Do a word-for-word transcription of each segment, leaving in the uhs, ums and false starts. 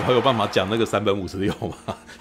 还有办法讲那个三本五十六吗？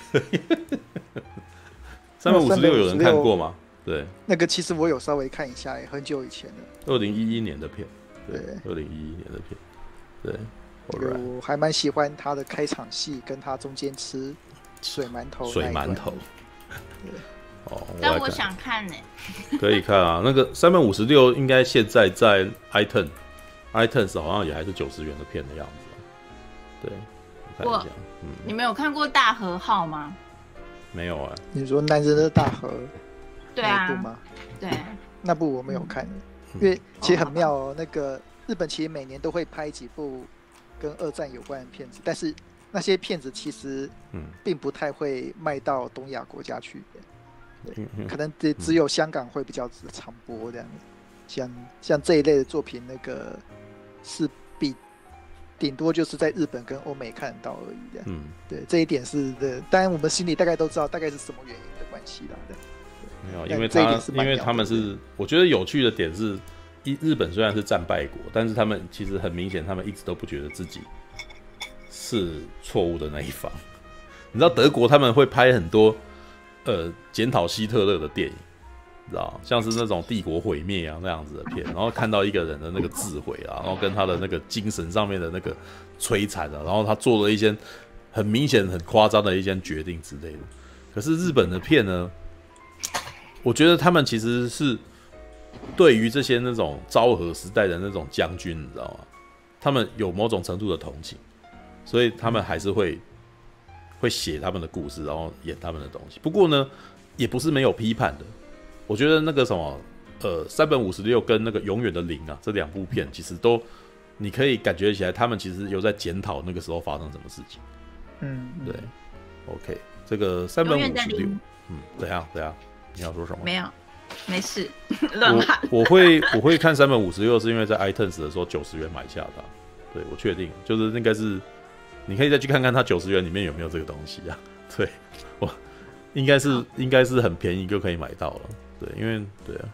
三本五十六有人看过吗？对， 那个其实我有稍微看一下，很久以前了。 二零一一年的片，对，二零一一年的片，对。 我还蛮喜欢他的开场戏，跟他中间吃水馒头。 水馒头。 哦，但我想看呢、 欸。可以看啊，那个三本五十六应该现在在 iTunes，iTunes 好像也还是九十元的片的样子。对，我看一下。 嗯，你们有看过大和号吗？ 没有啊。 你说男人的大和？ 对啊。 那部吗？ 对。 那部我没有看，因为其实很妙哦。那个日本其实每年都会拍几部跟二战有关的片子，但是那些片子其实并不太会卖到东亚国家去的。对，可能只只有香港会比较常播这样子，像像这一类的作品，那个是比顶多就是在日本跟欧美看得到而已的。嗯，对，这一点是的，当然我们心里大概都知道大概是什么原因的关系啦。对， 没有，因为他因为他们是，我觉得有趣的点是，日本虽然是战败国，但是他们其实很明显，他们一直都不觉得自己是错误的那一方。你知道德国他们会拍很多。呃，检讨希特勒的电影，你知道，像是那种帝国毁灭啊那样子的片，然后看到一个人的那个智慧啊，然后跟他的那个精神上面的那个摧残啊，然后他做了一些很明显、很夸张的一些决定之类的。可是日本的片呢，我觉得他们其实是对于这些那种昭和时代的那种将军，你知道吗？他们有某种程度的同情，所以他们还是会。会写他们的故事，然后演他们的东西。不过呢，也不是没有批判的。我觉得那个什么，呃，三本五十六跟那个永远的零啊，这两部片其实都，你可以感觉起来，他们其实有在检讨那个时候发生什么事情。 嗯， 对。OK， 这个三本五十六，嗯，怎样怎样？你要说什么？ 没有，没事，乱喊。 我我会我会看三本五十六，是因为在 iTunes 的时候九十元买下它。对，我确定，就是应该是。你可以再去看看它九十元里面有没有这个东西啊？对，我应该是应该是很便宜就可以买到了。对，因为对啊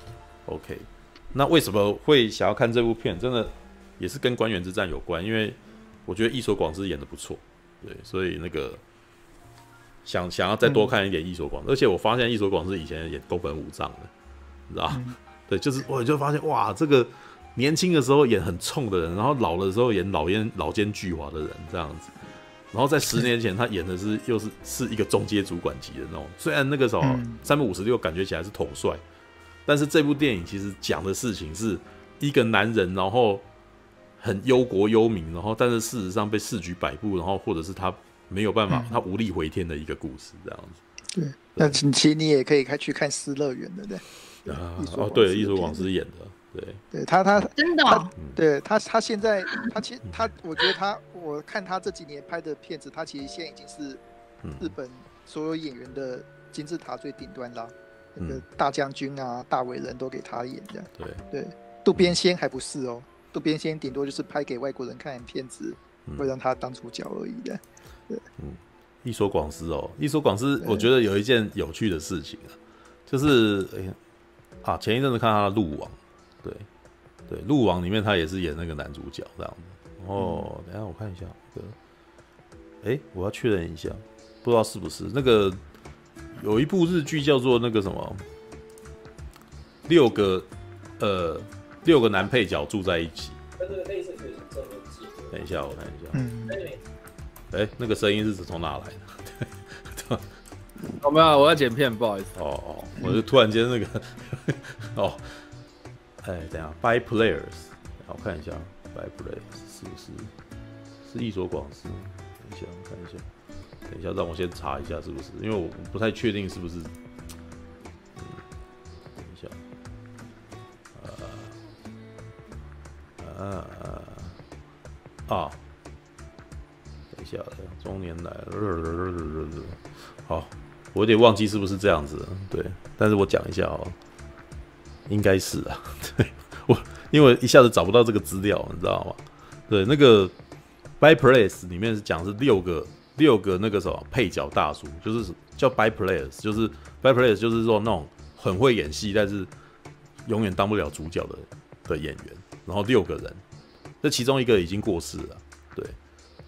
，OK。那为什么会想要看这部片？真的也是跟关原之战有关，因为我觉得伊所广司演得不错，对，所以那个想想要再多看一点伊所广司，嗯、而且我发现伊所广司以前演宫本武藏的，你知道？嗯、对，就是我就发现哇，这个。年轻的时候演很冲的人，然后老的时候演老奸老奸巨猾的人这样子，然后在十年前他演的是又是是一个中阶主管级的那种，虽然那个时候三本五十六感觉起来是统帅，但是这部电影其实讲的事情是一个男人，然后很忧国忧民，然后但是事实上被世局摆布，然后或者是他没有办法，他无力回天的一个故事这样子。 对，那其实你也可以去看《失乐园》的，对。 啊，哦，对，伊所广司演的。对， 对他他真的、哦， 对他他现在他其实他，我觉得他我看他这几年拍的片子，他其实现在已经是日本所有演员的金字塔最顶端啦。嗯、那个大将军啊、大伟人都给他演这样。 对对，渡边谦还不是哦，渡边谦顶多就是拍给外国人看的片子，嗯、会让他当主角而已的。对， 嗯，伊所广司哦，伊所广司，我觉得有一件有趣的事情啊，就是哎、欸、啊，前一阵子看他的《鹿王》。对，对，《鹿王》里面他也是演那个男主角这样子。哦，等一下我看一下这个，哎、欸，我要确认一下，不知道是不是那个有一部日剧叫做那个什么六个呃六个男配角住在一起。等一下，我看一下。嗯。哎、欸，那个声音是从哪来的？ 哦，没有，我要剪片，不好意思。 哦哦，我就突然间那个哦。哎，等一下 ，By Players， 我看一下 ，By Players 是不是是伊所广司？等一下，我看一下，等一下，让我先查一下是不是，因为我不太确定是不是。嗯，等一下，呃，呃，啊，等一下，中年来，好，我有点忘记是不是这样子，对，但是我讲一下哦。应该是啊，对我因为一下子找不到这个资料，你知道吗？对，那个《By Players》里面是讲是六个六个那个什么配角大叔，就是叫 By Players， 就是 By Players 就是说那种很会演戏，但是永远当不了主角的的演员，然后六个人，这其中一个已经过世了，对，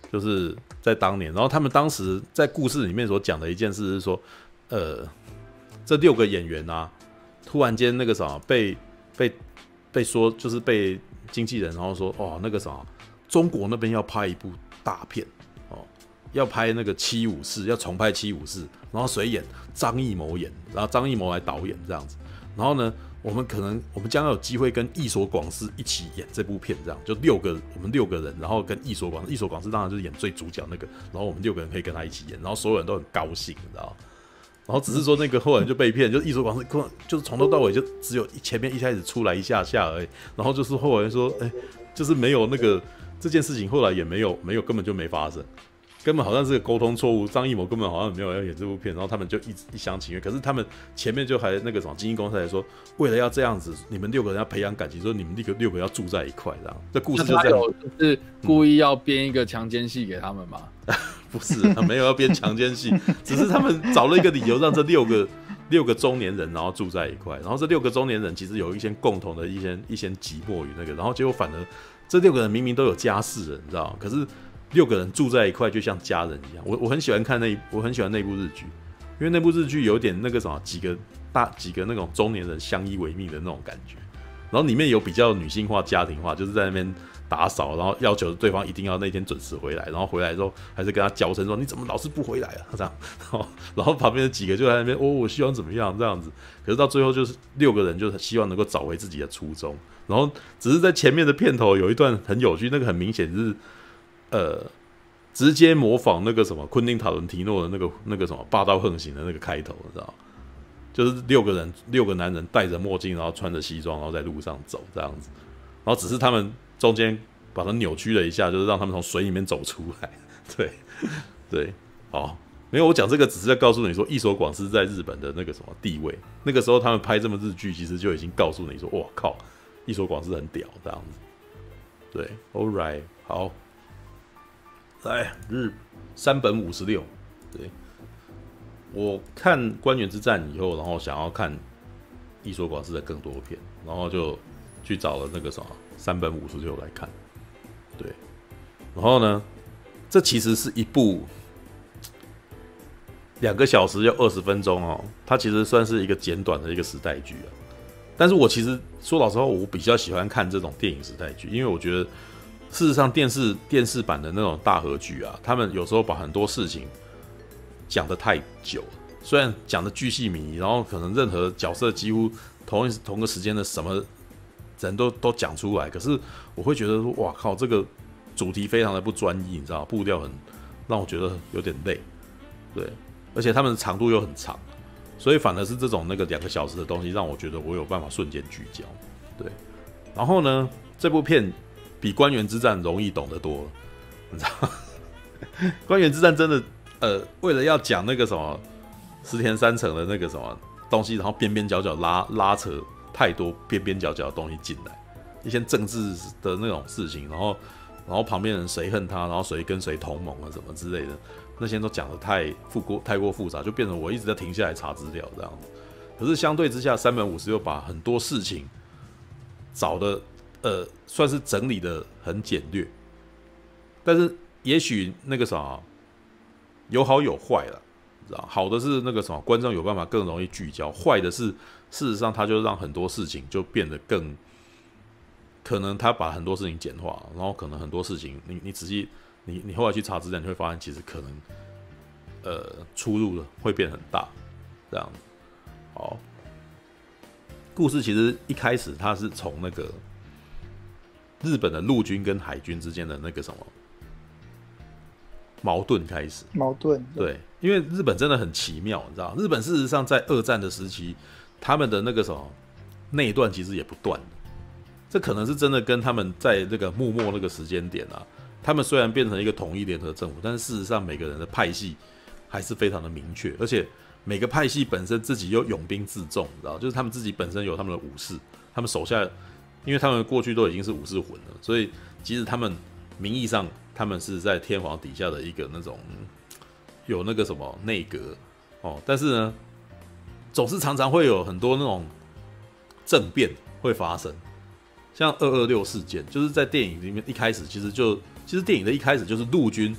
就是在当年，然后他们当时在故事里面所讲的一件事是说，呃，这六个演员啊，突然间那个啥被被被说就是被经纪人然后说，哦，那个啥，中国那边要拍一部大片哦，要拍那个七武士，要重拍七武士，然后谁演？张艺谋演，然后张艺谋来导演这样子，然后呢？我们可能，我们将要有机会跟役所广司一起演这部片，这样就六个，我们六个人，然后跟役所广司，役所广司当然就是演最主角那个，然后我们六个人可以跟他一起演，然后所有人都很高兴，你知道？然后只是说那个后来就被骗，就役所广司就是从头到尾就只有前面一开始出来一下下而已，然后就是后来说，哎、欸，就是没有那个这件事情后来也没有没有根本就没发生。根本好像是个沟通错误，张艺谋根本好像没有要演这部片，然后他们就一一厢情愿。可是他们前面就还那个什么经纪公司还说，为了要这样子，你们六个人要培养感情，说你们六个六个要住在一块，这样。这故事就这样。 就是故意要编一个强奸戏给他们吗？ 不是，没有要编强奸戏，只是他们找了一个理由，让这六个六个中年人然后住在一块，然后这六个中年人其实有一些共同的一些一些寂寞与那个，然后结果反而这六个人明明都有家室了，你知道吗？可是六个人住在一块，就像家人一样。我我很喜欢看那，我很喜欢那部日剧，因为那部日剧有点那个什么，几个大几个那种中年人相依为命的那种感觉。然后里面有比较女性化、家庭化，就是在那边打扫，然后要求对方一定要那天准时回来，然后回来之后还是跟他娇嗔说：“你怎么老是不回来啊？”这样，然后旁边的几个就在那边：“哦，我希望怎么样？”这样子。可是到最后就是六个人就希望能够找回自己的初衷，然后只是在前面的片头有一段很有趣，那个很明显是。呃，直接模仿那个什么昆汀塔伦提诺的那个那个什么霸道横行的那个开头，你知道？就是六个人，六个男人戴着墨镜，然后穿着西装，然后在路上走这样子。然后只是他们中间把它扭曲了一下，就是让他们从水里面走出来。对，对，好，没有，我讲这个只是在告诉你说，役所广司在日本的那个什么地位。那个时候他们拍这么日剧，其实就已经告诉你说，哇靠，役所广司很屌这样子。对 ，All right， 好。来日三本五十六，对，我看《关原之战》以后，然后想要看役所广司的更多片，然后就去找了那个什么三本五十六来看，对，然后呢，这其实是一部两个小时要二十分钟哦，它其实算是一个简短的一个时代剧啊。但是我其实说老实话，我比较喜欢看这种电影时代剧，因为我觉得。事实上，电视电视版的那种大河剧啊，他们有时候把很多事情讲得太久了，虽然讲的巨细靡遗，然后可能任何角色几乎同一同个时间的什么人都都讲出来，可是我会觉得说，哇靠，这个主题非常的不专一，你知道，步调很让我觉得有点累，对，而且他们的长度又很长，所以反而是这种那个两个小时的东西，让我觉得我有办法瞬间聚焦，对，然后呢，这部片。比关原之战容易懂得多了，你知道吗？关原之战真的，呃，为了要讲那个什么石田三成的那个什么东西，然后边边角角拉拉扯太多边边角角的东西进来，一些政治的那种事情，然后然后旁边人谁恨他，然后谁跟谁同盟啊什么之类的，那些都讲得太复过太过复杂，就变成我一直在停下来查资料这样子。可是相对之下，三本五十又把很多事情找的。呃，算是整理的很简略，但是也许那个啥有好有坏了，知道？好的是那个什么观众有办法更容易聚焦，坏的是事实上他就让很多事情就变得更可能他把很多事情简化，然后可能很多事情你你仔细你你后来去查资料，你会发现其实可能呃出入的会变很大，这样子。好，故事其实一开始它是从那个。日本的陆军跟海军之间的那个什么矛盾开始， 矛盾 对, 对，因为日本真的很奇妙，你知道，日本事实上在二战的时期，他们的那个什么内乱其实也不断，这可能是真的跟他们在那个幕末那个时间点啊，他们虽然变成一个统一联合政府，但是事实上每个人的派系还是非常的明确，而且每个派系本身自己又拥兵自重，你知道，就是他们自己本身有他们的武士，他们手下。因为他们过去都已经是武士魂了，所以即使他们名义上他们是在天皇底下的一个那种有那个什么内阁哦，但是呢，总是常常会有很多那种政变会发生，像二二六事件，就是在电影里面一开始其实就其实电影的一开始就是陆军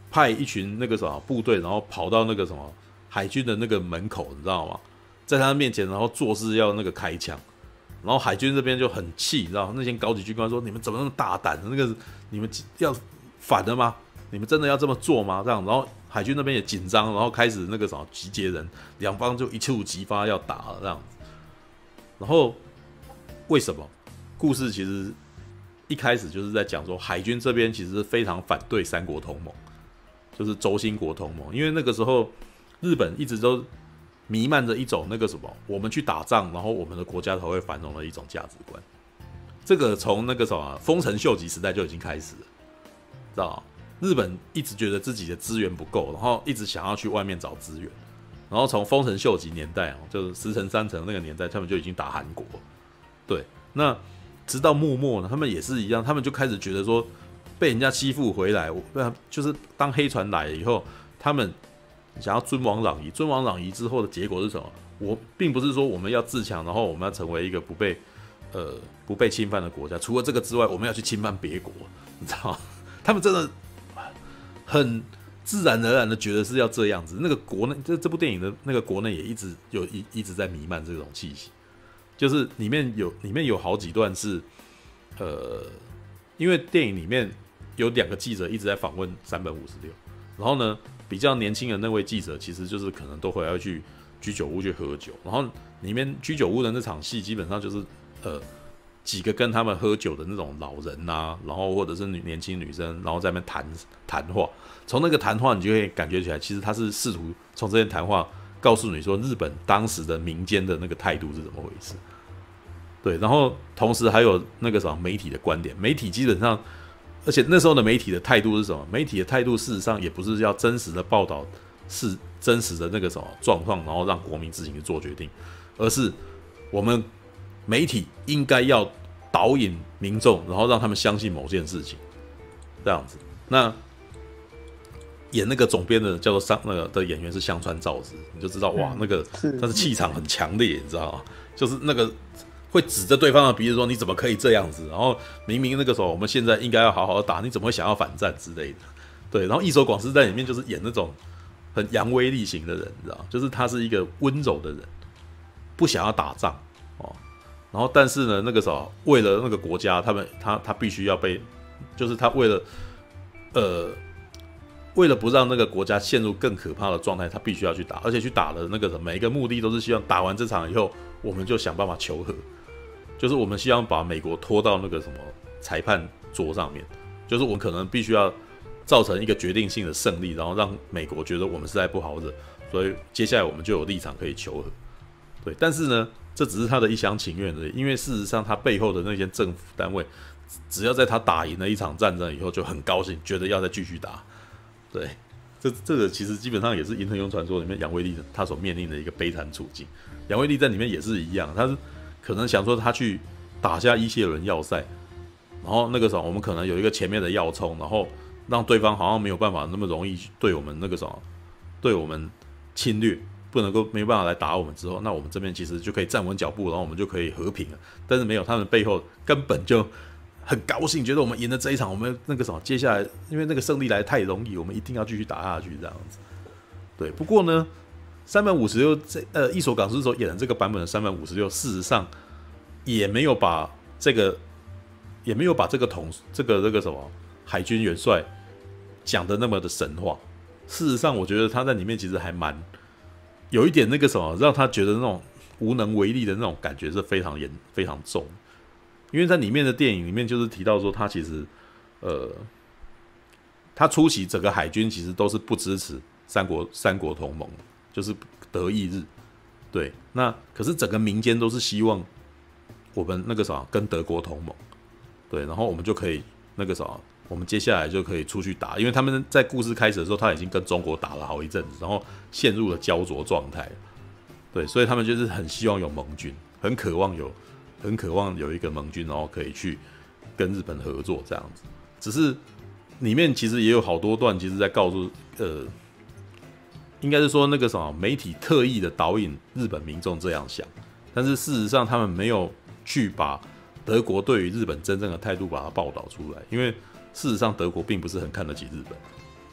派一群那个什么部队，然后跑到那个什么海军的那个门口，你知道吗？在他面前，然后做事要那个开枪，然后海军这边就很气，你知道吗？那些高级军官说：“你们怎么那么大胆？那个你们要反了吗？你们真的要这么做吗？”这样，然后海军那边也紧张，然后开始那个什么集结人，两方就一触即发要打了这样子。然后为什么？故事其实一开始就是在讲说，海军这边其实非常反对三国同盟，就是轴心国同盟，因为那个时候日本一直都弥漫着一种那个什么，我们去打仗，然后我们的国家才会繁荣的一种价值观。这个从那个什么丰臣秀吉时代就已经开始了，知道吗？日本一直觉得自己的资源不够，然后一直想要去外面找资源。然后从丰臣秀吉年代就是石城三成那个年代，他们就已经打韩国。对，那直到幕末呢，他们也是一样，他们就开始觉得说被人家欺负回来，就是当黑船来了以后，他们想要尊王攘夷。尊王攘夷之后的结果是什么？我并不是说我们要自强，然后我们要成为一个不被呃不被侵犯的国家。除了这个之外，我们要去侵犯别国，你知道吗？他们真的很自然而然的觉得是要这样子。那个国内这这部电影的那个国内也一直有一一直在弥漫这种气息，就是里面有里面有好几段是，呃，因为电影里面有两个记者一直在访问山本五十六，然后呢，比较年轻的那位记者其实就是可能都会要去居酒屋去喝酒，然后里面居酒屋的那场戏基本上就是呃。几个跟他们喝酒的那种老人呐、啊，然后或者是女年轻女生，然后在那边谈谈话。从那个谈话，你就会感觉起来，其实他是试图从这些谈话告诉你说，日本当时的民间的那个态度是怎么回事。对，然后同时还有那个什么媒体的观点，媒体基本上，而且那时候的媒体的态度是什么？媒体的态度事实上也不是要真实的报道是真实的那个什么状况，然后让国民自行去做决定，而是我们媒体应该要导引民众，然后让他们相信某件事情，这样子。那演那个总编的叫做上那个的演员是香川照之，你就知道哇，那个他是气场很强烈，你知道吗？就是那个会指着对方的鼻子说你怎么可以这样子，然后明明那个时候我们现在应该要好好的打，你怎么会想要反战之类的？对，然后义守广司在里面就是演那种很扬威力型的人，你知道吗？就是他是一个温柔的人，不想要打仗哦。然后，但是呢，那个时候为了那个国家，他们他他必须要被，就是他为了，呃，为了不让那个国家陷入更可怕的状态，他必须要去打，而且去打的那个每一个目的都是希望打完这场以后，我们就想办法求和，就是我们希望把美国拖到那个什么裁判桌上面，就是我们可能必须要造成一个决定性的胜利，然后让美国觉得我们实在不好惹，所以接下来我们就有立场可以求和。对，但是呢，这只是他的一厢情愿而已，因为事实上他背后的那些政府单位，只要在他打赢了一场战争以后，就很高兴，觉得要再继续打。对，这这个其实基本上也是《银河英雄传说》里面杨威利他所面临的一个悲惨处境。杨威利在里面也是一样，他是可能想说他去打下伊谢伦要塞，然后那个时候我们可能有一个前面的要冲，然后让对方好像没有办法那么容易对我们那个什么，对我们侵略。不能够没办法来打我们之后，那我们这边其实就可以站稳脚步，然后我们就可以和平了。但是没有，他们背后根本就很高兴，觉得我们赢了这一场，我们那个什么，接下来因为那个胜利来太容易，我们一定要继续打下去这样子。对，不过呢，山本五十六这呃义守广司所演的这个版本的山本五十六，事实上也没有把这个也没有把这个统这个这个什么海军元帅讲的那么的神话。事实上，我觉得他在里面其实还蛮。有一点那个什么，让他觉得那种无能为力的那种感觉是非常严、非常重。因为在里面的电影里面，就是提到说，他其实，呃，他初期整个海军其实都是不支持三国三国同盟，就是德意日。对，那可是整个民间都是希望我们那个啥跟德国同盟，对，然后我们就可以那个啥。我们接下来就可以出去打，因为他们在故事开始的时候，他已经跟中国打了好一阵子，然后陷入了焦灼状态。对，所以他们就是很希望有盟军，很渴望有，很渴望有一个盟军，然后可以去跟日本合作这样子。只是里面其实也有好多段，其实在告诉，呃，应该是说那个什么媒体特意的导引日本民众这样想，但是事实上他们没有去把德国对于日本真正的态度把它报道出来，因为。事实上，德国并不是很看得起日本，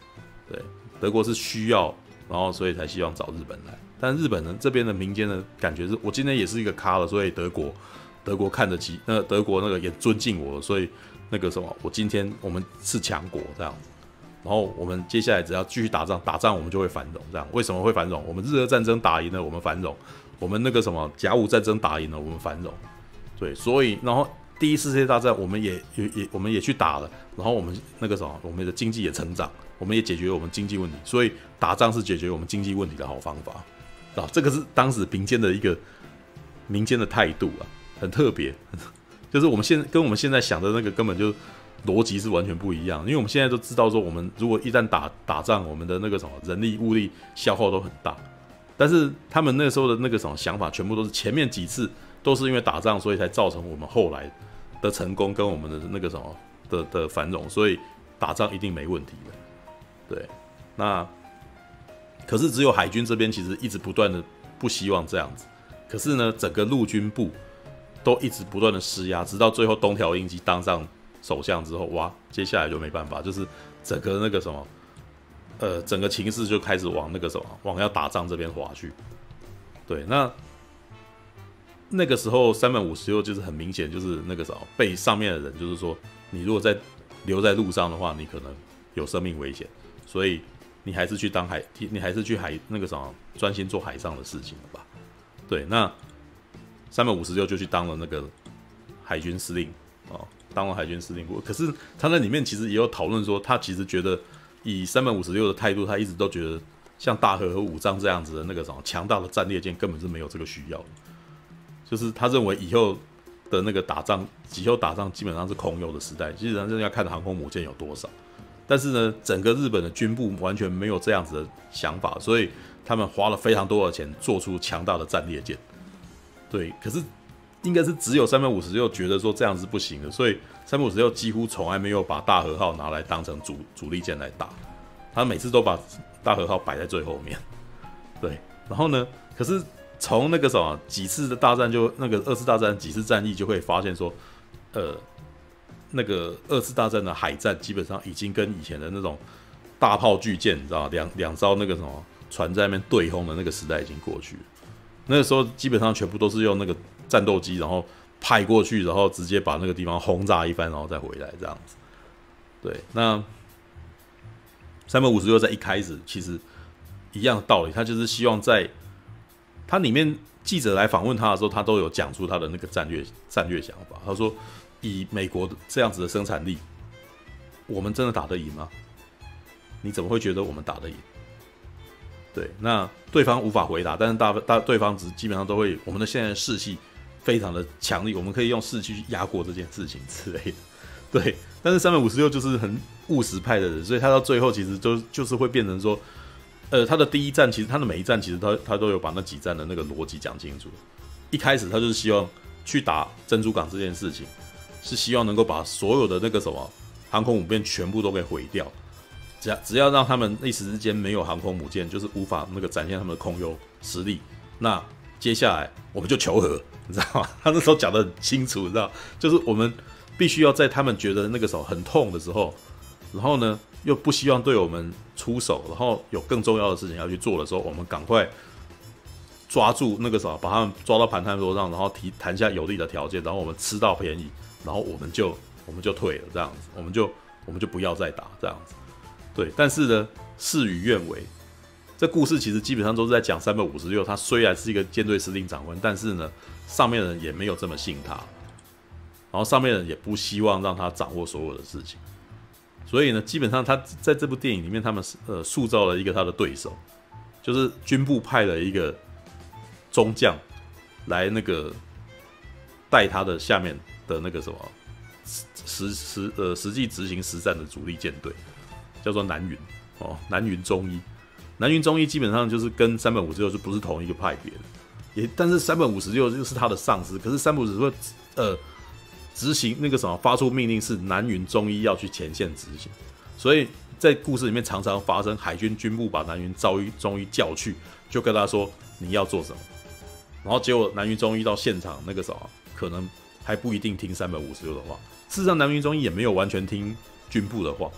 对，德国是需要，然后所以才希望找日本来。但日本人这边的民间的感觉是，我今天也是一个咖了，所以德国德国看得起，那德国那个也尊敬我，所以那个什么，我今天我们是强国这样子。然后我们接下来只要继续打仗，打仗我们就会繁荣。这样为什么会繁荣？我们日俄战争打赢了，我们繁荣；我们那个什么甲午战争打赢了，我们繁荣。对，所以然后第一次世界大战我们也也也我们也去打了，然后我们那个什么，我们的经济也成长，我们也解决我们经济问题。所以打仗是解决我们经济问题的好方法啊！这个是当时民间的一个民间的态度啊，很特别，就是我们现跟我们现在想的那个根本就。逻辑是完全不一样，因为我们现在都知道说，我们如果一旦打打仗，我们的那个什么人力物力消耗都很大，但是他们那时候的那个什么想法，全部都是前面几次都是因为打仗，所以才造成我们后来的成功跟我们的那个什么的的繁荣，所以打仗一定没问题的。对，那可是只有海军这边其实一直不断的不希望这样子，可是呢，整个陆军部都一直不断的施压，直到最后东条英机当上首相之后，哇，接下来就没办法，就是整个那个什么，呃，整个情势就开始往那个什么，往要打仗这边滑去。对，那那个时候山本五十六就是很明显，就是那个什么，被上面的人就是说，你如果在留在路上的话，你可能有生命危险，所以你还是去当海，你还是去海那个什么，专心做海上的事情了吧？对，那山本五十六就去当了那个海军司令哦。当了海军司令部，可是他在里面其实也有讨论说，他其实觉得以山本五十六的态度，他一直都觉得像大和和武藏这样子的那个什么强大的战列舰根本是没有这个需要的，就是他认为以后的那个打仗，以后打仗基本上是空有的时代，基本上真的要看航空母舰有多少。但是呢，整个日本的军部完全没有这样子的想法，所以他们花了非常多的钱做出强大的战列舰。对，可是。应该是只有山本五十六觉得说这样是不行的，所以山本五十六几乎从来没有把大和号拿来当成 主, 主力舰来打，他每次都把大和号摆在最后面。对，然后呢，可是从那个什么几次的大战就那个二次大战几次战役就会发现说，呃，那个二次大战的海战基本上已经跟以前的那种大炮巨舰，你知道吗？两两艘那个什么船在那边对轰的那个时代已经过去了。那个时候基本上全部都是用那个战斗机，然后派过去，然后直接把那个地方轰炸一番，然后再回来这样子。对，那山本五十六在一开始其实一样的道理，他就是希望在他里面记者来访问他的时候，他都有讲出他的那个战略战略想法。他说，以美国这样子的生产力，我们真的打得赢吗？你怎么会觉得我们打得赢？对，那对方无法回答，但是大大对方只基本上都会，我们的现在的士气非常的强力，我们可以用士气去压过这件事情之类的。对，但是山本五十六就是很务实派的人，所以他到最后其实就就是会变成说，呃，他的第一站其实他的每一站其实他他都有把那几站的那个逻辑讲清楚。一开始他就是希望去打珍珠港这件事情，是希望能够把所有的那个什么航空母舰全部都给毁掉。只要只要让他们一时之间没有航空母舰，就是无法那个展现他们的空优实力。那接下来我们就求和，你知道吗？他那时候讲得很清楚，你知道，就是我们必须要在他们觉得那个时候很痛的时候，然后呢又不希望对我们出手，然后有更重要的事情要去做的时候，我们赶快抓住那个什么，把他们抓到盘缠桌上，然后提谈下有利的条件，然后我们吃到便宜，然后我们就我们就退了，这样子，我们就我们就不要再打这样子。对，但是呢，事与愿违。这故事其实基本上都是在讲山本五十六，他虽然是一个舰队司令长官，但是呢，上面的人也没有这么信他，然后上面的人也不希望让他掌握所有的事情。所以呢，基本上他在这部电影里面，他们呃塑造了一个他的对手，就是军部派了一个中将来那个带他的下面的那个什么实实呃实际执行实战的主力舰队。叫做南云哦，南云忠一，南云忠一基本上就是跟山本五十六就不是同一个派别的，也但是山本五十六就是他的上司，可是山本五十六呃执行那个什么发出命令是南云忠一要去前线执行，所以在故事里面常常发生海军军部把南云忠一叫去，就跟他说你要做什么，然后结果南云忠一到现场那个什么可能还不一定听山本五十六的话，事实上南云忠一也没有完全听军部的话。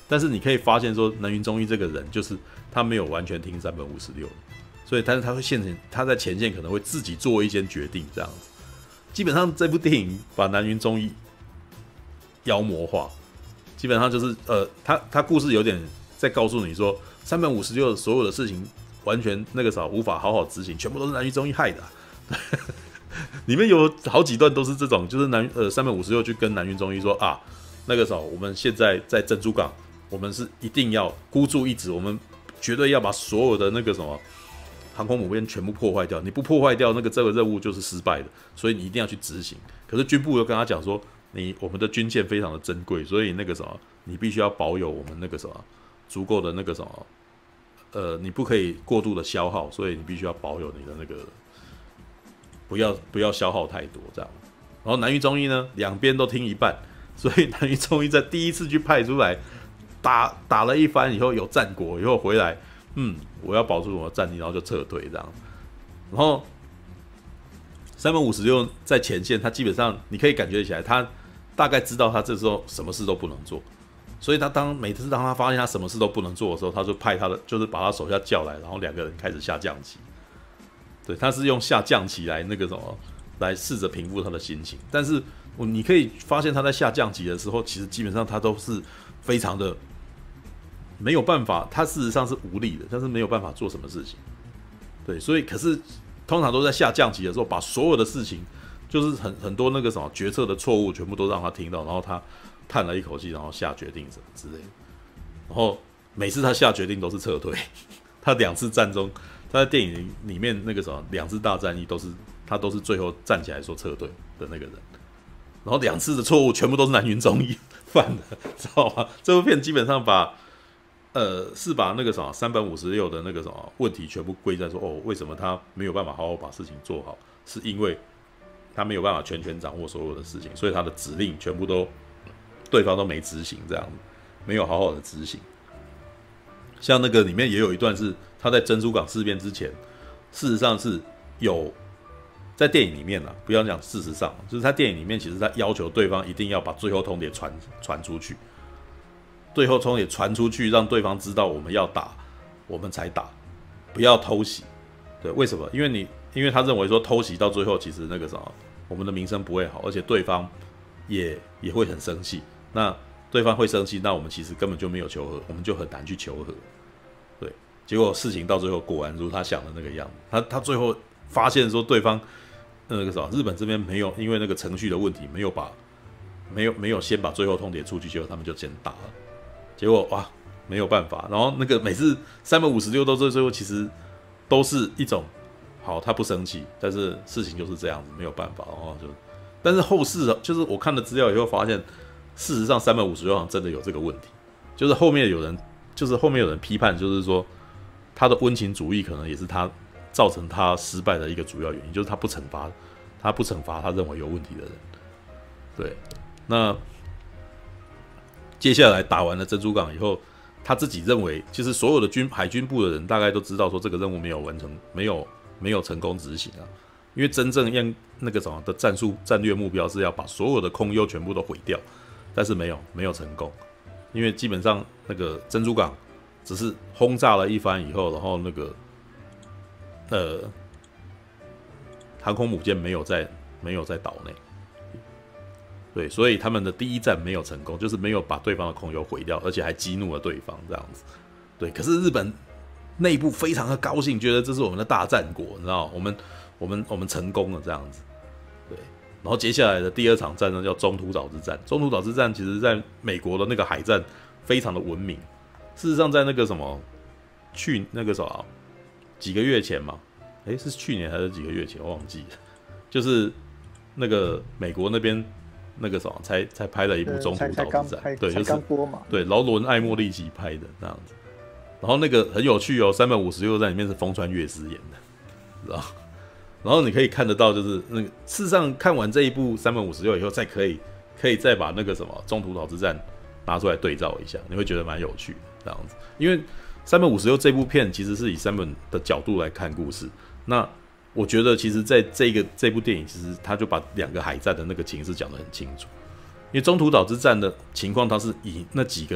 但是你可以发现说，南云忠一这个人就是他没有完全听三本五十六，所以但是他会现前他在前线可能会自己做一些决定这样子。基本上这部电影把南云忠一妖魔化，基本上就是呃，他他故事有点在告诉你说，三本五十六所有的事情完全那个啥无法好好执行，全部都是南云忠一害的、啊。里面有好几段都是这种，就是南呃三本五十六去跟南云忠一说啊，那个啥，我们现在在珍珠港。我们是一定要孤注一掷，我们绝对要把所有的那个什么航空母舰全部破坏掉。你不破坏掉，那个这个任务就是失败的，所以你一定要去执行。可是军部又跟他讲说，你我们的军舰非常的珍贵，所以那个什么，你必须要保有我们那个什么足够的那个什么，呃，你不可以过度的消耗，所以你必须要保有你的那个，不要不要消耗太多这样。然后南云忠一呢，两边都听一半，所以南云忠一在第一次去派出来。打打了一番以后有战果以后回来，嗯，我要保住我的战力，然后就撤退这样。然后三本五十六在前线，他基本上你可以感觉起来，他大概知道他这时候什么事都不能做，所以他当每次当他发现他什么事都不能做的时候，他就派他的就是把他手下叫来，然后两个人开始下降棋。对，他是用下降棋来那个什么来试着平复他的心情。但是你可以发现他在下降棋的时候，其实基本上他都是非常的。没有办法，他事实上是无力的，但是没有办法做什么事情。对，所以可是通常都在下降棋的时候，把所有的事情，就是很很多那个什么决策的错误，全部都让他听到，然后他叹了一口气，然后下决定什么之类的。然后每次他下决定都是撤退，他两次战中，他在电影里面那个什么两次大战役都是他都是最后站起来说撤退的那个人。然后两次的错误全部都是南云忠一犯的，知道吗？这部片基本上把。呃，是把那个什么三本五十六的那个什么问题全部归在说，哦，为什么他没有办法好好把事情做好？是因为他没有办法全权掌握所有的事情，所以他的指令全部都对方都没执行，这样没有好好的执行。像那个里面也有一段是他在珍珠港事变之前，事实上是有在电影里面啊，不要讲事实上，就是他电影里面其实他要求对方一定要把最后通牒传传出去。最后通牒传出去，让对方知道我们要打，我们才打，不要偷袭。对，为什么？因为你，因为他认为说偷袭到最后，其实那个什么，我们的名声不会好，而且对方也也会很生气。那对方会生气，那我们其实根本就没有求和，我们就很难去求和。对，结果事情到最后果然如他想的那个样子。他他最后发现说，对方那个什么，日本这边没有因为那个程序的问题，没有把没有没有先把最后通牒出去，结果他们就先打了。结果哇，没有办法。然后那个每次三本五十六到最后，其实都是一种好，他不生气，但是事情就是这样子，没有办法。然后就，但是后世就是我看了资料以后发现，事实上三本五十六好像真的有这个问题，就是后面有人，就是后面有人批判，就是说他的温情主义可能也是他造成他失败的一个主要原因，就是他不惩罚，他不惩罚他认为有问题的人。对，那。接下来打完了珍珠港以后，他自己认为，其实所有的军海军部的人大概都知道说这个任务没有完成，没有没有成功执行啊。因为真正要那个什么的战术战略目标是要把所有的空优全部都毁掉，但是没有没有成功，因为基本上那个珍珠港只是轰炸了一番以后，然后那个呃航空母舰没有在没有在岛内。对，所以他们的第一战没有成功，就是没有把对方的空优毁掉，而且还激怒了对方这样子。对，可是日本内部非常的高兴，觉得这是我们的大战果，你知道，我们我们我们成功了这样子。对，然后接下来的第二场战争叫中途岛之战。中途岛之战其实在美国的那个海战非常的闻名。事实上，在那个什么去那个什么几个月前嘛，诶，是去年还是几个月前，我忘记了，就是那个美国那边。那个什么，才才拍了一部《中途岛之战》，对，就是对劳伦·艾莫利奇拍的那样子。然后那个很有趣哦，三本五十六在里面是风川月司演的，知道？然后你可以看得到，就是那个事实上看完这一部三本五十六以后，再可以可以再把那个什么《中途岛之战》拿出来对照一下，你会觉得蛮有趣的这样子。因为三本五十六这部片其实是以三本的角度来看故事，那。我觉得其实在这个这部电影，其实他就把两个海战的那个情势讲得很清楚。因为中途岛之战的情况，它是以那几个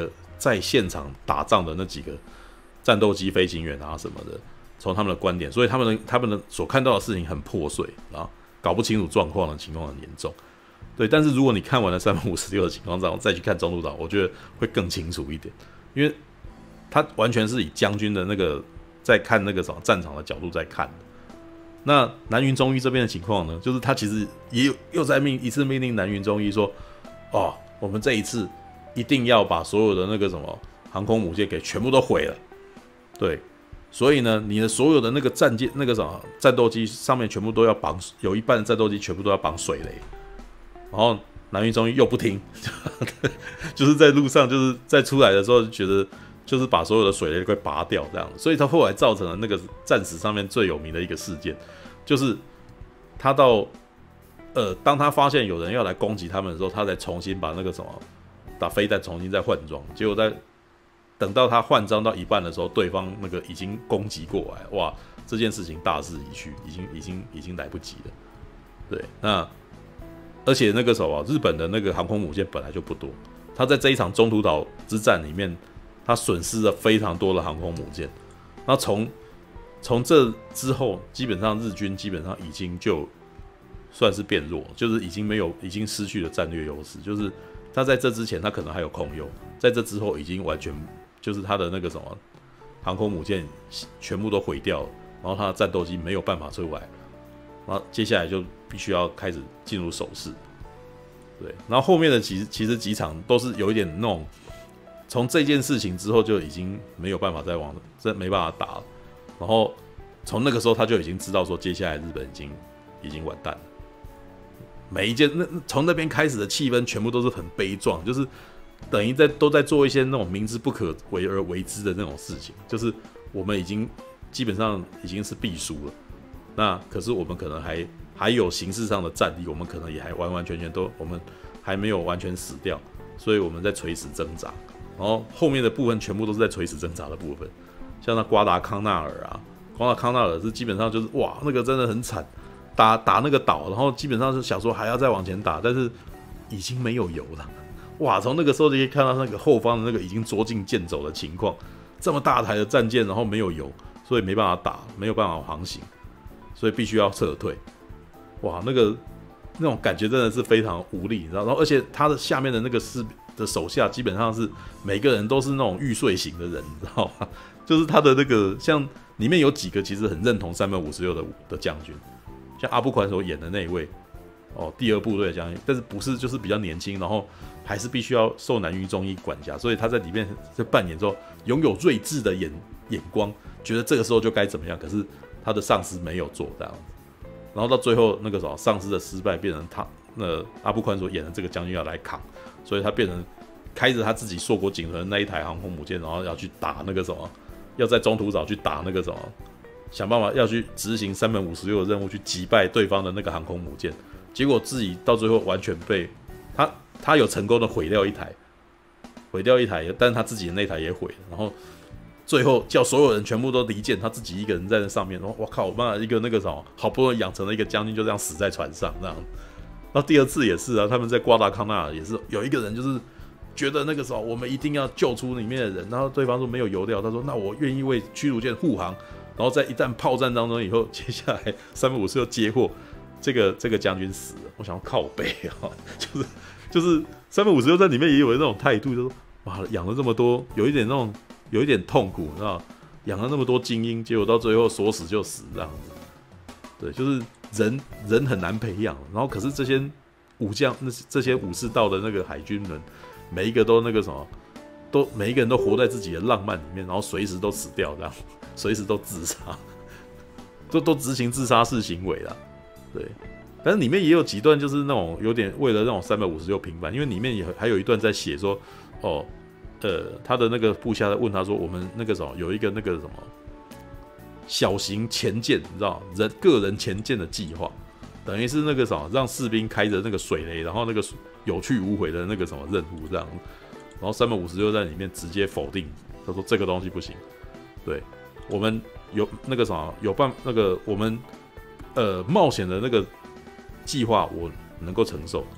在现场打仗的那几个战斗机飞行员啊什么的，从他们的观点，所以他们的他们的所看到的事情很破碎啊，搞不清楚状况的情况很严重。对，但是如果你看完了三百五十六的情况，然后再去看中途岛，我觉得会更清楚一点，因为他完全是以将军的那个在看那个什么战场的角度在看的。那南云忠一这边的情况呢，就是他其实也有又在命一次命令南云忠一说，哦，我们这一次一定要把所有的那个什么航空母舰给全部都毁了，对，所以呢，你的所有的那个战舰那个什么战斗机上面全部都要绑，有一半的战斗机全部都要绑水雷，然后南云忠一又不听，就是在路上就是在出来的时候就觉得。就是把所有的水雷都给拔掉，这样，所以他后来造成了那个战史上面最有名的一个事件，就是他到呃，当他发现有人要来攻击他们的时候，他才重新把那个什么打飞弹重新再换装，结果在等到他换装到一半的时候，对方那个已经攻击过来，哇，这件事情大势已去，已经已经已经来不及了。对，那而且那个什么，日本的那个航空母舰本来就不多，他在这一场中途岛之战里面。他损失了非常多的航空母舰，那从从这之后，基本上日军基本上已经就算是变弱，就是已经没有，已经失去了战略优势。就是他在这之前，他可能还有空优，在这之后已经完全就是他的那个什么航空母舰全部都毁掉了，然后他的战斗机没有办法出来，然后接下来就必须要开始进入守势。对，然后后面的其实其实几场都是有一点那种。从这件事情之后就已经没有办法再往，这没办法打了。然后从那个时候他就已经知道说，接下来日本已经已经完蛋了。每一件那从那边开始的气氛全部都是很悲壮，就是等于在都在做一些那种明知不可为而为之的那种事情，就是我们已经基本上已经是必输了。那可是我们可能还还有形式上的战力，我们可能也还完完全全都我们还没有完全死掉，所以我们在垂死挣扎。然后后面的部分全部都是在垂死挣扎的部分，像那瓜达康纳尔啊，瓜达康纳尔是基本上就是哇，那个真的很惨，打打那个岛，然后基本上是想说还要再往前打，但是已经没有油了，哇！从那个时候就可以看到那个后方的那个已经捉襟见肘的情况，这么大台的战舰，然后没有油，所以没办法打，没有办法航行，所以必须要撤退，哇，那个那种感觉真的是非常无力，你知道？然后而且他的下面的那个士的手下基本上是每个人都是那种玉碎型的人，你知道吗？就是他的那个像里面有几个其实很认同三本五十六的的将军，像阿部宽所演的那一位哦，第二部队的将军，但是不是就是比较年轻，然后还是必须要受南于忠一管辖，所以他在里面在扮演之后拥有睿智的眼眼光，觉得这个时候就该怎么样，可是他的上司没有做这样子，然后到最后那个什么上司的失败变成他那阿部宽所演的这个将军要来扛。所以他变成开着他自己硕果仅存的那一台航空母舰，然后要去打那个什么，要在中途岛去打那个什么，想办法要去执行三本五十六的任务，去击败对方的那个航空母舰。结果自己到最后完全被他，他有成功的毁掉一台，毁掉一台，但是他自己的那台也毁了。然后最后叫所有人全部都离间，他自己一个人在那上面。然后我靠，我妈一个那个什么，好不容易养成了一个将军，就这样死在船上这样。然后第二次也是啊，他们在瓜达康纳尔也是有一个人就是觉得那个时候我们一定要救出里面的人，然后对方说没有油料，他说那我愿意为驱逐舰护航，然后在一旦炮战当中以后，接下来三百五十六接获这个这个将军死了，我想要靠北啊，就是就是三百五十六在里面也有那种态度，就是说哇养了这么多，有一点那种有一点痛苦，你知道，养了那么多精英，结果到最后说死就死这样子，对，就是。人人很难培养，然后可是这些武将，那这些武士道的那个海军人，每一个都那个什么，都每一个人都活在自己的浪漫里面，然后随时都死掉，这样，随时都自杀，都都执行自杀式行为啦，对。但是里面也有几段就是那种有点为了那种三百五十六平反，因为里面也还有一段在写说，哦，呃，他的那个部下在问他说，我们那个什么有一个那个什么。小型前舰，你知道，人个人前舰的计划，等于是那个什么，让士兵开着那个水雷，然后那个有去无回的那个什么任务这样，然后三百五十六在里面直接否定，他说这个东西不行，对我们有那个什么有办那个我们呃冒险的那个计划我能够承受，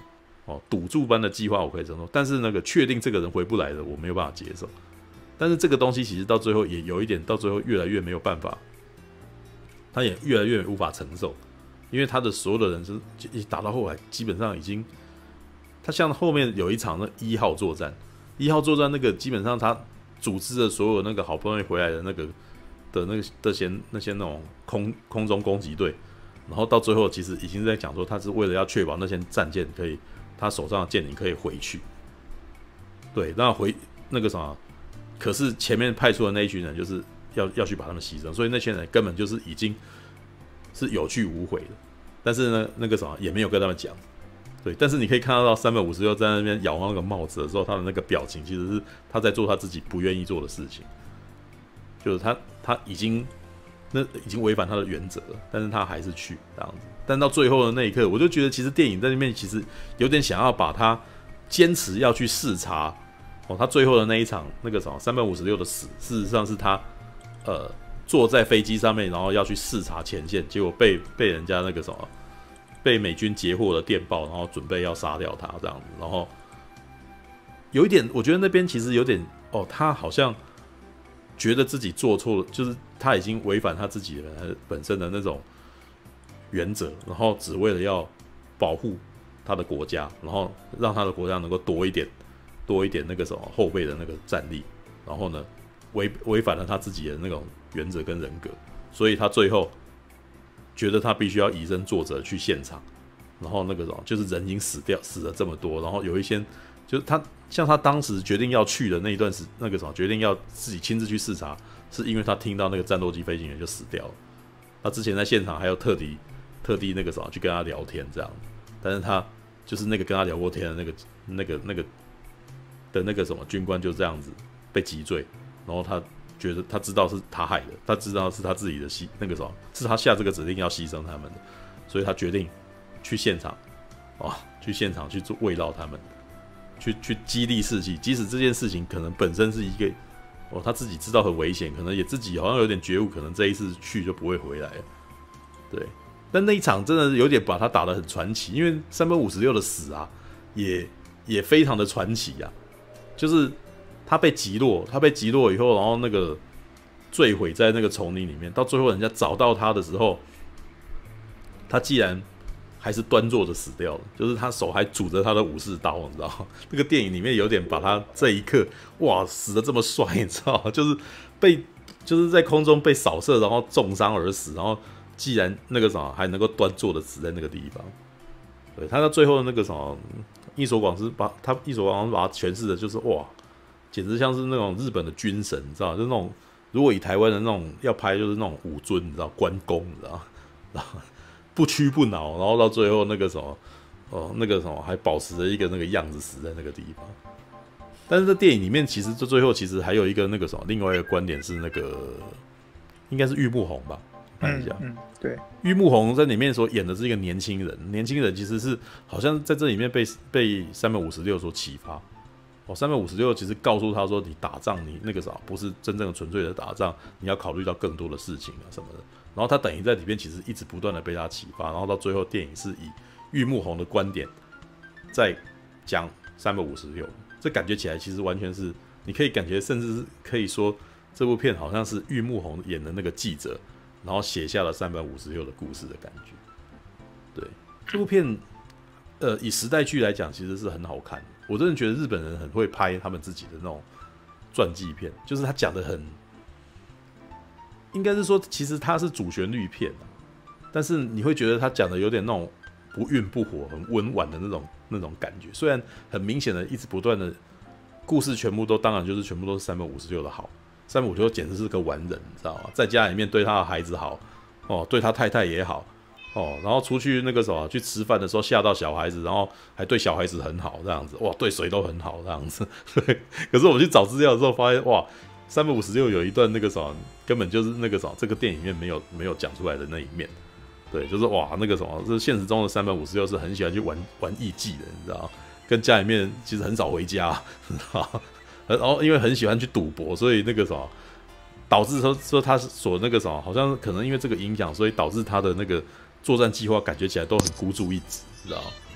哦，赌注般的计划我可以承受，但是那个确定这个人回不来的我没有办法接受。但是这个东西其实到最后也有一点，到最后越来越没有办法，他也越来越无法承受，因为他的所有的人是一打到后来，基本上已经，他像后面有一场那一号作战，一号作战那个基本上他组织的所有那个好不容易回来的那个的那个那些那些那种空空中攻击队，然后到最后其实已经在讲说，他是为了要确保那些战舰可以，他手上的舰艇可以回去，对，那回那个什么。可是前面派出的那一群人就是要要去把他们牺牲，所以那些人根本就是已经是有去无回的。但是呢，那个什么也没有跟他们讲，对。但是你可以看到三百五十六在那边咬那个帽子的时候，他的那个表情其实是他在做他自己不愿意做的事情，就是他他已经那已经违反他的原则了，但是他还是去这样子。但到最后的那一刻，我就觉得其实电影在那边其实有点想要把他坚持要去视察。哦，他最后的那一场那个什么三百五十六的死，事实上是他呃坐在飞机上面，然后要去视察前线，结果被被人家那个什么被美军截获的电报，然后准备要杀掉他这样子，然后有一点，我觉得那边其实有点哦，他好像觉得自己做错了，就是他已经违反他自己的本身的那种原则，然后只为了要保护他的国家，然后让他的国家能够多一点。多一点那个什么后备的那个战力，然后呢违违反了他自己的那种原则跟人格，所以他最后觉得他必须要以身作则去现场，然后那个什么就是人已经死掉死了这么多，然后有一些就是他像他当时决定要去的那一段时那个什么决定要自己亲自去视察，是因为他听到那个战斗机飞行员就死掉了，他之前在现场还有特地特地那个什么去跟他聊天这样，但是他就是那个跟他聊过天的那个那个那个。的那个什么军官就这样子被击坠，然后他觉得他知道是他害的，他知道是他自己的牺那个什么，是他下这个指令要牺牲他们的，所以他决定去现场，哦，去现场去做慰劳他们，去去激励士气，即使这件事情可能本身是一个哦他自己知道很危险，可能也自己好像有点觉悟，可能这一次去就不会回来了，对。但那一场真的有点把他打得很传奇，因为三百五十六的死啊，也也非常的传奇啊。就是他被击落，他被击落以后，然后那个坠毁在那个丛林里面，到最后人家找到他的时候，他既然还是端坐着死掉了，就是他手还拄着他的武士刀，你知道吗？那个电影里面有点把他这一刻，哇，死得这么帅，你知道吗？就是被就是在空中被扫射，然后重伤而死，然后既然那个什么还能够端坐着死在那个地方，对，他到最后的那个什么。伊索广司把他伊索广司把他诠释的就是哇，简直像是那种日本的军神，你知道，就是那种如果以台湾的那种要拍，就是那种武尊，你知道，关公，你知道，然后不屈不挠，然后到最后那个什么，哦，那个什么还保持着一个那个样子死在那个地方。但是在电影里面，其实这最后其实还有一个那个什么，另外一个观点是那个应该是玉木宏吧。看一下， 嗯，嗯对， 玉木宏在里面所演的是一个年轻人，年轻人其实是好像在这里面被被三百五十六所启发。哦，三百五十六其实告诉他说，你打仗你那个啥不是真正的纯粹的打仗，你要考虑到更多的事情啊什么的。然后他等于在里面其实一直不断的被他启发，然后到最后电影是以玉木宏的观点在讲三百五十六，这感觉起来其实完全是你可以感觉，甚至是可以说这部片好像是玉木宏演的那个记者。然后写下了三百五十六的故事的感觉。对，这部片，呃，以时代剧来讲，其实是很好看的。我真的觉得日本人很会拍他们自己的那种传记片，就是他讲的很，应该是说，其实它是主旋律片、啊、但是你会觉得他讲的有点那种不愠不火、很温婉的那种那种感觉。虽然很明显的一直不断的故事全部都，当然就是全部都是三百五十六的好。三百五十六简直是个完人，你知道吗？在家里面对他的孩子好，哦，对他太太也好，哦，然后出去那个什么去吃饭的时候吓到小孩子，然后还对小孩子很好，这样子，哇，对谁都很好这样子。对，可是我去找资料的时候发现，哇，三百五十六有一段那个什么，根本就是那个什么，这个电影里面没有没有讲出来的那一面。对，就是哇，那个什么，这现实中的三百五十六是很喜欢去玩玩艺伎的，你知道吗？跟家里面其实很少回家，你知道吗？然后因为很喜欢去赌博，所以那个什么，导致说说他所那个什么，好像可能因为这个影响，所以导致他的那个作战计划感觉起来都很孤注一掷，知道吗？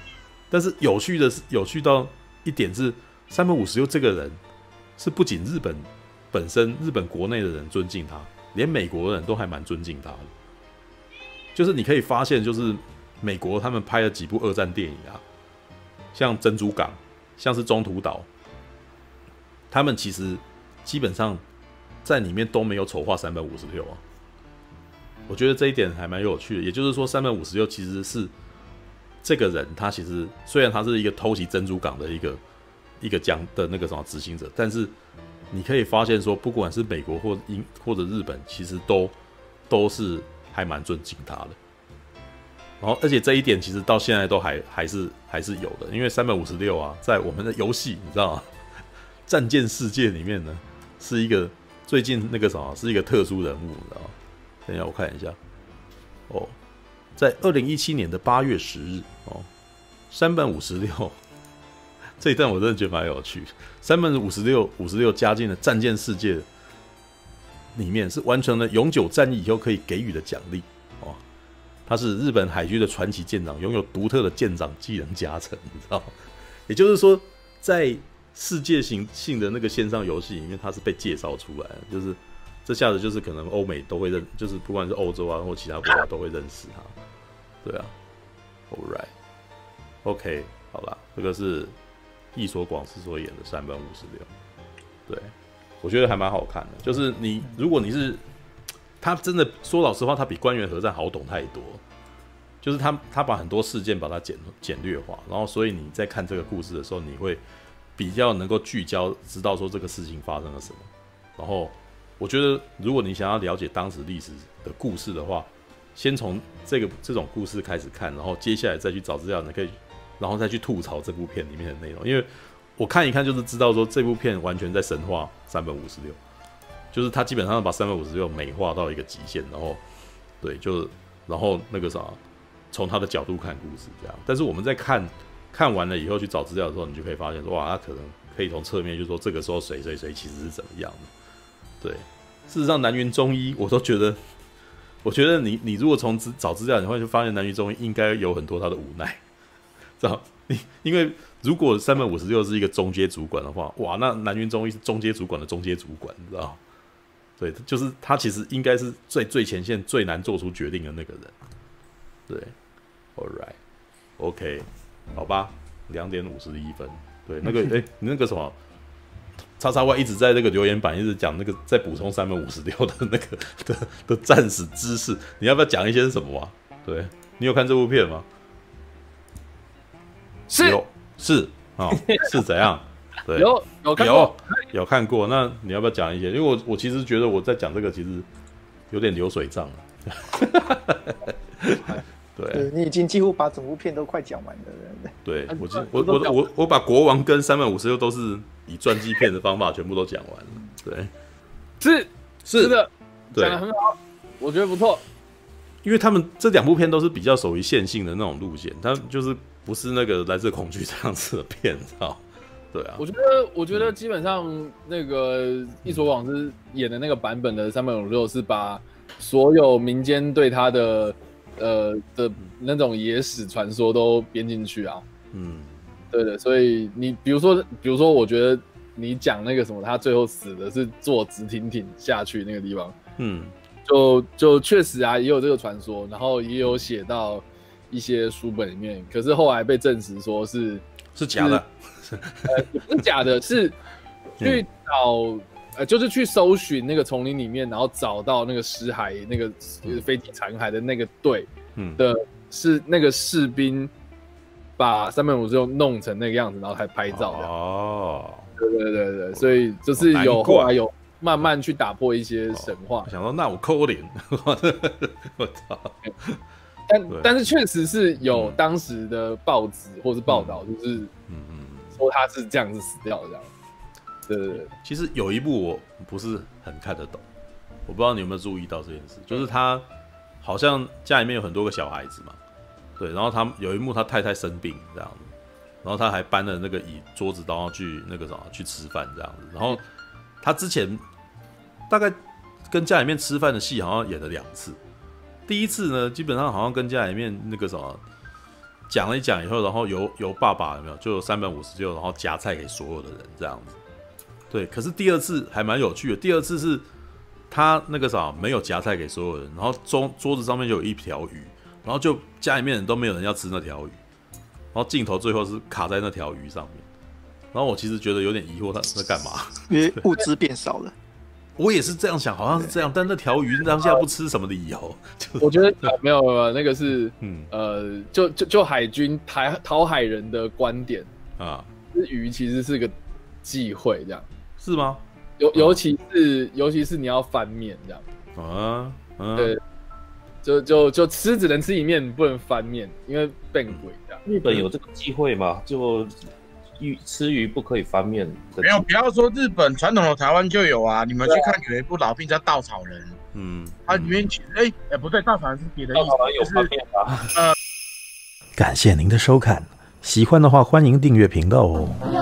但是有趣的是，有趣到一点是，山本五十六这个人是不仅日本本身日本国内的人尊敬他，连美国人都还蛮尊敬他的。就是你可以发现，就是美国他们拍了几部二战电影啊，像珍珠港，像是中途岛，他们其实基本上在里面都没有丑化山本五十六啊。我觉得这一点还蛮有趣的，也就是说，山本五十六其实是这个人，他其实虽然他是一个偷袭珍珠港的一个一个将的那个什么执行者，但是你可以发现说，不管是美国或英或者日本，其实都都是还蛮尊敬他的。然后，而且这一点其实到现在都还还是还是有的，因为山本五十六啊，在我们的游戏你知道吗？战舰世界里面呢，是一个最近那个什么，是一个特殊人物，你知道吗？等一下我看一下，哦，在二零一七年的八月十日，哦，山本五十六这一段我真的觉得蛮有趣。山本五十六五十六加进了战舰世界里面，是完成了永久战役以后可以给予的奖励。哦，他是日本海军的传奇舰长，拥有独特的舰长技能加成，你知道吗？也就是说，在世界性的那个线上游戏里面，他是被介绍出来的，就是这下子就是可能欧美都会认，就是不管是欧洲啊或其他国家都会认识他。对啊 ，All right， OK， 好啦，这个是役所广司所演的山本五十六，对，我觉得还蛮好看的。就是你，如果你是他，真的说老实话，他比关原合战好懂太多。就是他，他把很多事件把它简简略化，然后所以你在看这个故事的时候，你会比较能够聚焦，知道说这个事情发生了什么。然后我觉得，如果你想要了解当时历史的故事的话，先从这个这种故事开始看，然后接下来再去找资料，你可以，然后再去吐槽这部片里面的内容。因为我看一看就是知道说这部片完全在神化山本五十六，就是他基本上把山本五十六美化到一个极限，然后对，就然后那个啥。从他的角度看故事，这样。但是我们在看看完了以后去找资料的时候，你就可以发现说，哇，他可能可以从侧面就说这个时候谁谁谁其实是怎么样的。对，事实上南云忠一我都觉得，我觉得你你如果从找资料，你会发现南云忠一应该有很多他的无奈，知道？因为如果山本五十六是一个中阶主管的话，哇，那南云忠一是中阶主管的中阶主管，你知道？对，就是他其实应该是最最前线最难做出决定的那个人。对 ，All right， OK， 好吧，两点五十一分。对，那个，哎、欸，你那个什么，叉叉 Y 一直在那个留言板一直讲那个，在补充山本五十六的那个的的战史知识，你要不要讲一些是什么啊？对，你有看这部片吗？ 是， 有是啊、哦，是怎样？对， 有有看过， 有有看过。那你要不要讲一些？因为我我其实觉得我在讲这个其实有点流水账了。对, 对你已经几乎把整部片都快讲完了。 对，我我我我我把国王跟三百五十六都是以传记片的方法全部都讲完了。对， 是是的， 对， 讲得很好，我觉得不错。 因为他们这两部片都是比较属于线性的那种路线，他们就是不是那个来自恐惧这样子的片，知道？对啊， 我觉得我觉得基本上那个役所广司演的那个版本的三百五十六是把所有民间对他的。呃的那种野史传说都编进去啊，嗯，对的，所以你比如说，比如说，我觉得你讲那个什么，他最后死的是坐直挺挺下去那个地方，嗯，就就确实啊，也有这个传说，然后也有写到一些书本里面，可是后来被证实说是是假的， 呃，不是假的，是去找。嗯呃，就是去搜寻那个丛林里面，然后找到那个尸骸、那个飞机残骸的那个队的，是那个士兵把三百五十六弄成那个样子，然后才拍照的。哦，对对对对，所以就是有后来有慢慢去打破一些神话。 想说那我扣脸，我操！ 但但是确实是有当时的报纸或是报道，就是嗯嗯说他是这样子死掉的这样。对对对， 其实有一部我不是很看得懂，我不知道你有没有注意到这件事，就是他好像家里面有很多个小孩子嘛，对，然后他有一幕他太太生病这样子，然后他还搬了那个椅桌子，然后去那个什么去吃饭这样子，然后他之前大概跟家里面吃饭的戏好像演了两次，第一次呢基本上好像跟家里面那个什么讲了一讲以后，然后由由爸爸有没有就三本五十六，然后夹菜给所有的人这样子。对，可是第二次还蛮有趣的。第二次是他那个啥没有夹菜给所有人，然后桌桌子上面就有一条鱼，然后就家里面人都没有人要吃那条鱼，然后镜头最后是卡在那条鱼上面。然后我其实觉得有点疑惑，他在干嘛？ 因为物资变少了。 我也是这样想，好像是这样，但那条鱼当下不吃什么理由？ 我觉得没有没有，那个是嗯呃，就就就海军讨讨海人的观点啊，鱼其实是个忌讳，这样是吗？ 尤尤其是、嗯、尤其是你要翻面这样啊，啊对，就就就吃只能吃一面，不能翻面，因为变鬼这样。 日本有这个忌讳吗？就鱼吃鱼不可以翻面。 没有，不要说日本，传统的台湾就有啊。你们去看有一部老片叫《稻草人》，嗯，它里面其实哎哎不对，稻草人是别的意思， 稻草人有翻面啊。 呃，感谢您的收看，喜欢的话欢迎订阅频道哦。